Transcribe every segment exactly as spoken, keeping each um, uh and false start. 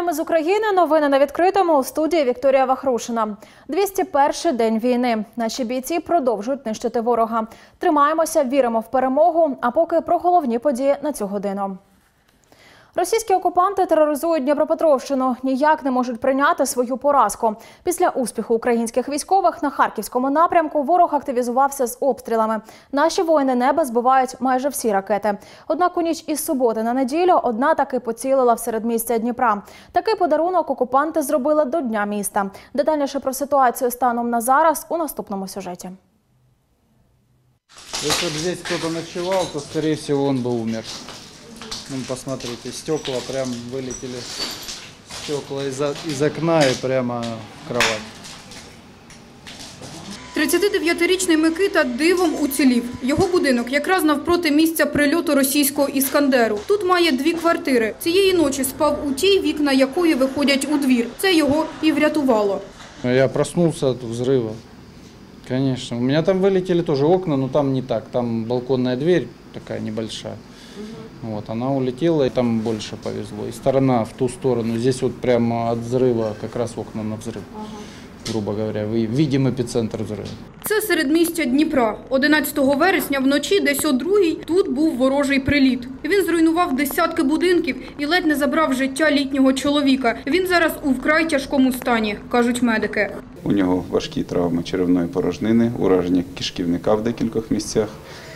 Вітаємо з України. Новини на відкритому. У студії Вікторія Вахрушина. двісті перший день війни. Наші бійці продовжують нищити ворога. Тримаємося, віримо в перемогу. А поки про головні події на цю годину. Російські окупанти тероризують Дніпропетровщину. Ніяк не можуть прийняти свою поразку. Після успіху українських військових на Харківському напрямку ворог активізувався з обстрілами. Наші воїни неба збивають майже всі ракети. Однак у ніч із суботи на неділю одна таки поцілила в середмістя Дніпра. Такий подарунок окупанти зробили до Дня міста. Детальніше про ситуацію станом на зараз у наступному сюжеті. Если бы здесь кто-то ночевал, то, скорее всего, он бы умер. Ну, посмотрите, стекла прям вылетели, стекла из, из окна и прямо в кровать. тридцятидев'ятирічний Микита дивом уцілів. Його будинок якраз навпроти місця прильоту російського «Іскандеру». Тут має дві квартири. Цієї ночі спав у тій, вікна якої виходять у двір. Це його і врятувало. Я проснулся от взрыва. Конечно. У меня там вылетели тоже окна, но там не так. Там балконная дверь такая небольшая. Вот, она улетела, и там больше повезло. И сторона в ту сторону. Здесь вот прямо от взрыва как раз окна на взрыв. Грубо говоря, видим епіцентр взриву. Це середмістя Дніпра. одинадцятого вересня вночі десь о другій тут був ворожий приліт. Він зруйнував десятки будинків і ледь не забрав життя літнього чоловіка. Він зараз у вкрай тяжкому стані, кажуть медики. У нього важкі травми черевної порожнини, ураження кишківника в декількох місцях,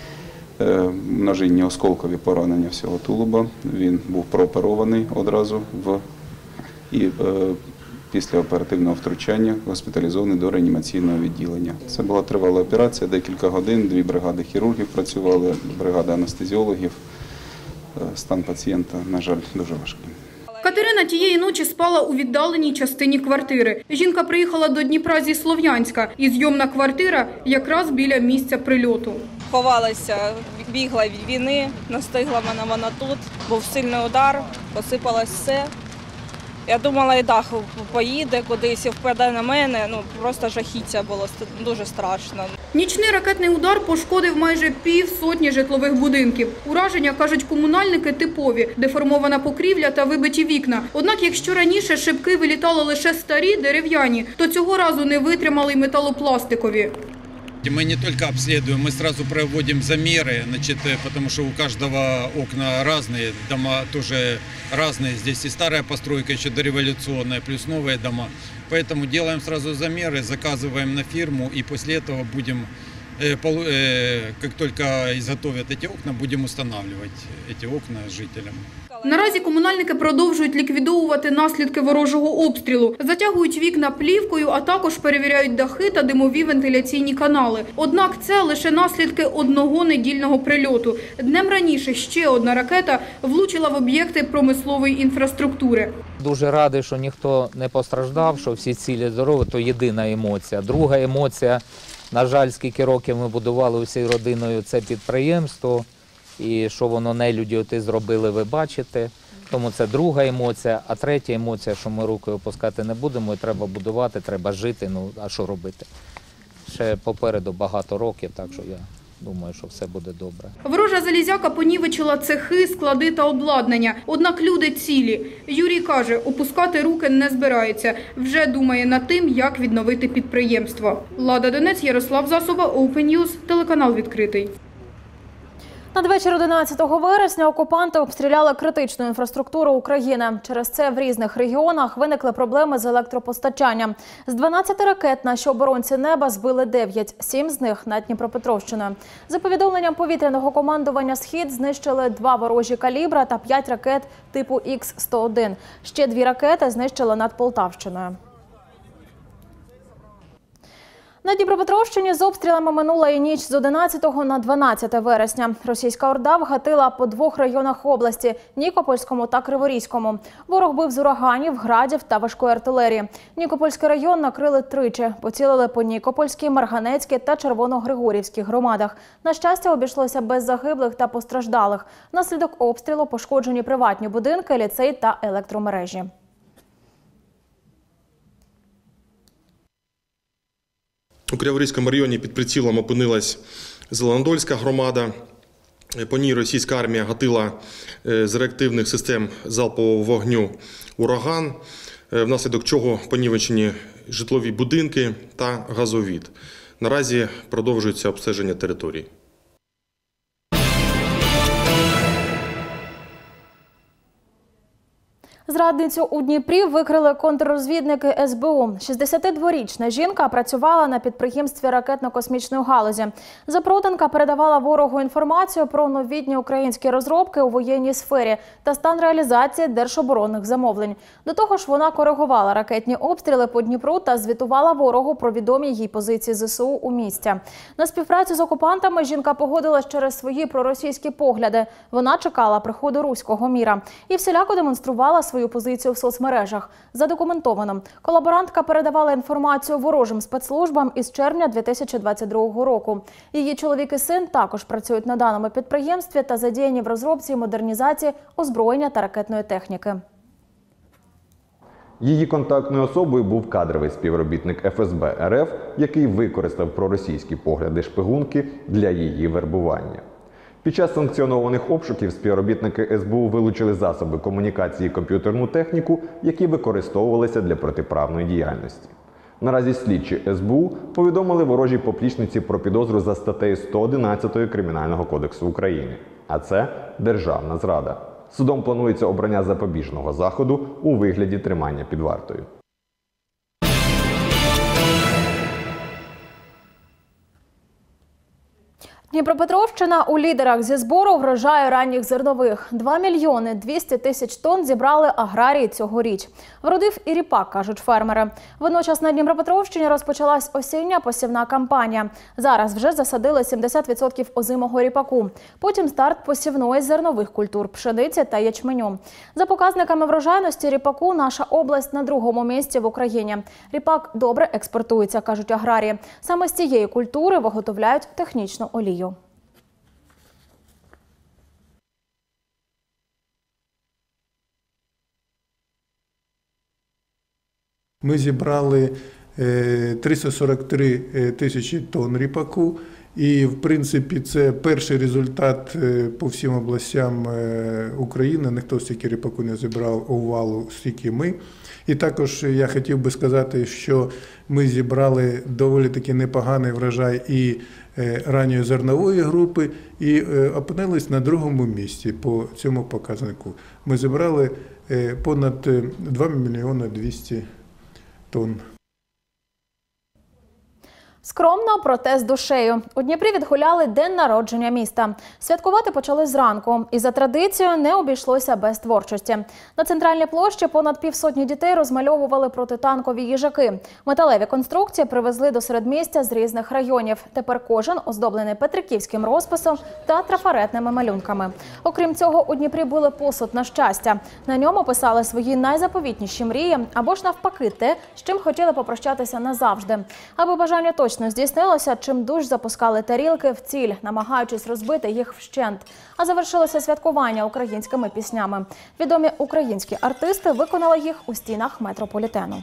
множинні осколкові поранення всього тулуба. Він був прооперований одразу в і е, після оперативного втручання госпіталізований до реанімаційного відділення. Це була тривала операція, декілька годин, дві бригади хірургів працювали, бригада анестезіологів. Стан пацієнта, на жаль, дуже важкий. Катерина тієї ночі спала у віддаленій частині квартири. Жінка приїхала до Дніпра зі Слов'янська, і зйомна квартира якраз біля місця прильоту. Ховалася, бігла від війни, настигла мене вона тут, був сильний удар, посипалось все. Я думала, і дах поїде кудись і впаде на мене, ну просто жахіття було, дуже страшно. Нічний ракетний удар пошкодив майже пів сотні житлових будинків. Ураження, кажуть комунальники, типові, деформована покрівля та вибиті вікна. Однак, якщо раніше шибки вилітали лише старі, дерев'яні, то цього разу не витримали й металопластикові. Мы не только обследуем, мы сразу проводим замеры, значит, потому что у каждого окна разные, дома тоже разные. Здесь и старая постройка, еще дореволюционная, плюс новые дома. Поэтому делаем сразу замеры, заказываем на фирму и после этого будем, как только изготовят эти окна, будем устанавливать эти окна жителям. Наразі комунальники продовжують ліквідовувати наслідки ворожого обстрілу. Затягують вікна плівкою, а також перевіряють дахи та димові вентиляційні канали. Однак це лише наслідки одного недільного прильоту. Днем раніше ще одна ракета влучила в об'єкти промислової інфраструктури. Дуже радий, що ніхто не постраждав, що всі цілі здорові, то єдина емоція. Друга емоція, на жаль, скільки років ми будували усією родиною це підприємство. І що воно нелюді оти зробили, ви бачите. Тому це друга емоція. А третя емоція, що ми руки опускати не будемо, і треба будувати, треба жити, ну а що робити. Ще попереду багато років, так що я думаю, що все буде добре. Ворожа залізяка понівечила цехи, склади та обладнання. Однак люди цілі. Юрій каже, опускати руки не збирається. Вже думає над тим, як відновити підприємство. Лада Донець, Ярослав Засоба, Open News, телеканал відкритий. Надвечір одинадцятого вересня окупанти обстріляли критичну інфраструктуру України. Через це в різних регіонах виникли проблеми з електропостачанням. З дванадцяти ракет наші оборонці неба збили дев'ять, сім з них над Дніпропетровщиною. За повідомленням повітряного командування «Схід» знищили два ворожі калібра та п'ять ракет типу Ікс сто один. Ще дві ракети знищили над Полтавщиною. На Дніпропетровщині з обстрілами минула і ніч з одинадцятого на дванадцяте вересня. Російська орда вгатила по двох районах області – Нікопольському та Криворізькому. Ворог бив з ураганів, градів та важкої артилерії. Нікопольський район накрили тричі. Поцілили по Нікопольській, Марганецькій та Червоногригорівській громадах. На щастя, обійшлося без загиблих та постраждалих. Внаслідок обстрілу пошкоджені приватні будинки, ліцей та електромережі. У Криворізькому районі під прицілом опинилась Зеленодольська громада. По ній російська армія гатила з реактивних систем залпового вогню «Ураган», внаслідок чого понівечені житлові будинки та газовід. Наразі продовжується обстеження території. Зрадницю у Дніпрі викрили контррозвідники ес бе у. шістдесятидворічна жінка працювала на підприємстві ракетно-космічної галузі. Запроданка передавала ворогу інформацію про новітні українські розробки у воєнній сфері та стан реалізації держоборонних замовлень. До того ж, вона коригувала ракетні обстріли по Дніпру та звітувала ворогу про відомі їй позиції зе се у у місті. На співпрацю з окупантами жінка погодилась через свої проросійські погляди. Вона чекала приходу руського міра і всіляко демонструвала свою свою позицію в соцмережах. Задокументовано. Колаборантка передавала інформацію ворожим спецслужбам із червня дві тисячі двадцять другого року. Її чоловік і син також працюють на даному підприємстві та задіяні в розробці і модернізації озброєння та ракетної техніки. Її контактною особою був кадровий співробітник еф ес бе ер еф, який використав проросійські погляди шпигунки для її вербування. Під час санкціонованих обшуків співробітники ес бе у вилучили засоби комунікації і комп'ютерну техніку, які використовувалися для протиправної діяльності. Наразі слідчі ес бе у повідомили ворожій поплічниці про підозру за статтею сто одинадцять Кримінального кодексу України. А це державна зрада. Судом планується обрання запобіжного заходу у вигляді тримання під вартою. Дніпропетровщина у лідерах зі збору врожаю ранніх зернових. два мільйони двісті тисяч тонн зібрали аграрії цьогоріч. Вродив і ріпак, кажуть фермери. Водночас на Дніпропетровщині розпочалась осіння посівна кампанія. Зараз вже засадили сімдесят відсотків озимого ріпаку. Потім старт посівної зернових культур – пшениці та ячменю. За показниками врожайності ріпаку наша область на другому місці в Україні. Ріпак добре експортується, кажуть аграрії. Саме з цієї культури виготовляють технічну олію. Ми зібрали триста сорок три тисячі тонн ріпаку. І, в принципі, це перший результат по всім областям України. Ніхто стільки ріпаку не зібрав овалу, стільки ми. І також я хотів би сказати, що ми зібрали доволі таки непоганий врожай і ранньої зернової групи, і опинились на другому місці по цьому показнику. Ми зібрали понад два мільйони двісті тонн. Скромно, проте з душею. У Дніпрі відгуляли день народження міста. Святкувати почали зранку. І за традицією не обійшлося без творчості. На центральній площі понад півсотні дітей розмальовували протитанкові їжаки. Металеві конструкції привезли до середмістя з різних районів. Тепер кожен оздоблений петриківським розписом та трафаретними малюнками. Окрім цього, у Дніпрі були посуд на щастя. На ньому писали свої найзаповітніші мрії або ж навпаки те, з чим хотіли попрощатися назавжди. Аби бажання точно здійснилося, чимдуж запускали тарілки в ціль, намагаючись розбити їх вщент. А завершилося святкування українськими піснями. Відомі українські артисти виконали їх у стінах метрополітену.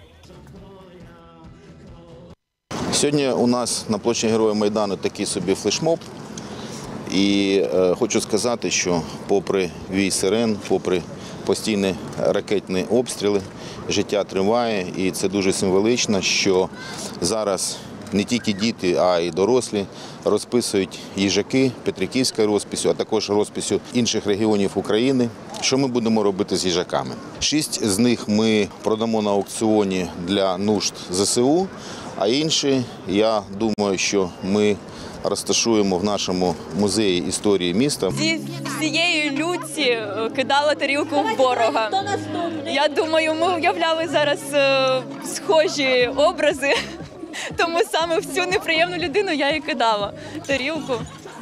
Сьогодні у нас на площі Героїв Майдану такий собі флешмоб. І е, хочу сказати, що попри вій сирен, попри постійні ракетні обстріли, життя триває. І це дуже символічно, що зараз не тільки діти, а й дорослі розписують їжаки петриківською розписю, а також розписю інших регіонів України. Що ми будемо робити з їжаками? Шість з них ми продамо на аукціоні для нужд зе се у, а інші, я думаю, що ми розташуємо в нашому музеї історії міста. Зі всієї люті кидала тарілку в ворога. Я думаю, ми уявляли зараз схожі образи. Тому саме в цю неприємну людину я і кидала тарілку.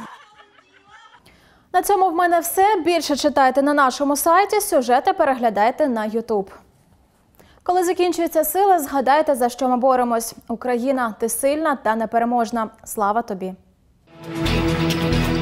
На цьому в мене все. Більше читайте на нашому сайті, сюжети переглядайте на ютуб. Коли закінчується сила, згадайте, за що ми боремось. Україна, ти сильна та непереможна. Слава тобі!